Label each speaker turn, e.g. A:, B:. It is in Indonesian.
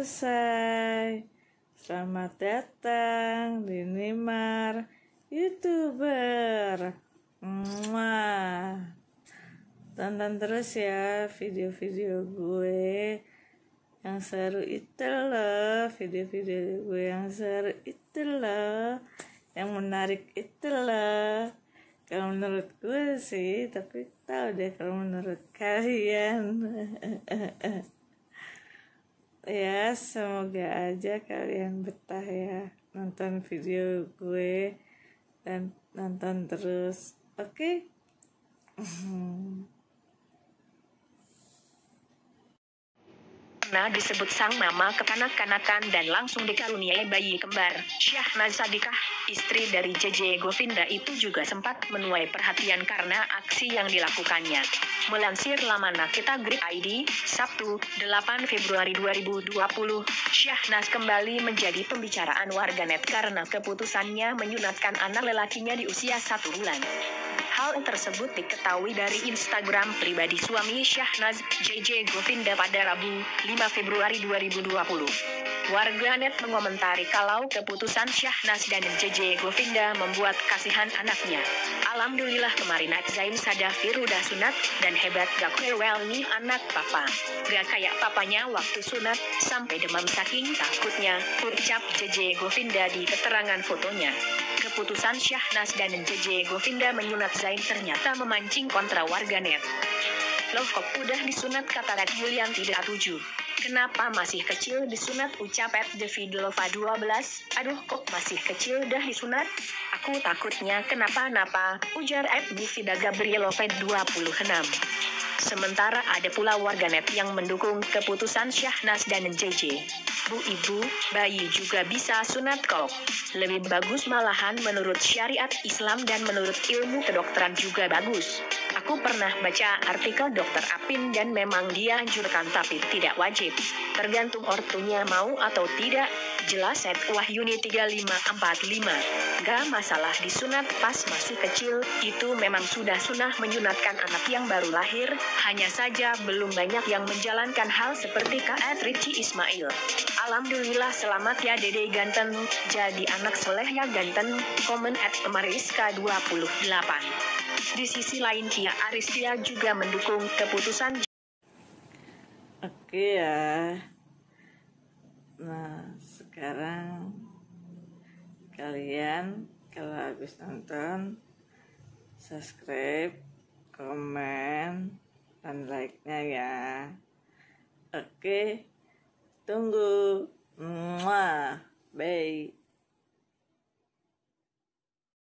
A: selesai. Selamat datang di Nimar YouTuber. Tonton terus ya video-video gue yang seru itu loh, video-video gue yang seru itu loh, yang menarik itu loh. Kalau menurut gue sih, tapi tahu deh kalau menurut kalian. Ya, semoga aja kalian betah ya nonton video gue dan nonton terus. Oke?
B: Karena disebut sang mama kekanak-kanakan dan langsung dikaruniai bayi kembar, Syahnaz Sadiqah, istri dari JJ Govinda itu juga sempat menuai perhatian karena aksi yang dilakukannya. Melansir laman Nakita Grid ID, Sabtu, 8 Februari 2020, Syahnaz kembali menjadi pembicaraan warganet karena keputusannya menyunatkan anak lelakinya di usia 1 bulan. Hal tersebut diketahui dari Instagram pribadi suami Syahnaz, JJ Govinda pada Rabu, 5 Februari 2020. Warganet mengomentari kalau keputusan Syahnaz dan JJ Govinda membuat kasihan anaknya. Alhamdulillah kemarin Zain Sadafi udah sunat, dan hebat gak rewel nih anak papa. Gak kayak papanya waktu sunat, sampai demam saking takutnya, ucap JJ Govinda di keterangan fotonya. Keputusan Syahnaz dan JJ Govinda menyunat Zain ternyata memancing kontra warganet. Loh kok udah disunat, kata Red Julian tidak setuju. Kenapa masih kecil disunat, ucap @devidlova 12. Aduh kok masih kecil dah disunat? Aku takutnya kenapa-napa, ujar @Divida Gabrielova 26. Sementara ada pula warganet yang mendukung keputusan Syahnaz dan JJ. Bu ibu, bayi juga bisa sunat kok. Lebih bagus malahan menurut syariat Islam dan menurut ilmu kedokteran juga bagus. Aku pernah baca artikel Dr. Apin dan memang dianjurkan tapi tidak wajib. Tergantung ortunya mau atau tidak. Jelas Wahyuni 3545. Gak masalah disunat pas masih kecil, itu memang sudah sunnah menyunatkan anak yang baru lahir, hanya saja belum banyak yang menjalankan hal seperti Kak Richie Ismail. Alhamdulillah selamat ya Dede ganteng, jadi anak soleh ya ganteng, komen @Mariska 28. Di sisi lain Kia Aristia juga mendukung keputusan.
A: Oke ya. Nah, sekarang kalian kalau habis nonton subscribe, komen, dan like-nya ya. Oke, tunggu. Bye.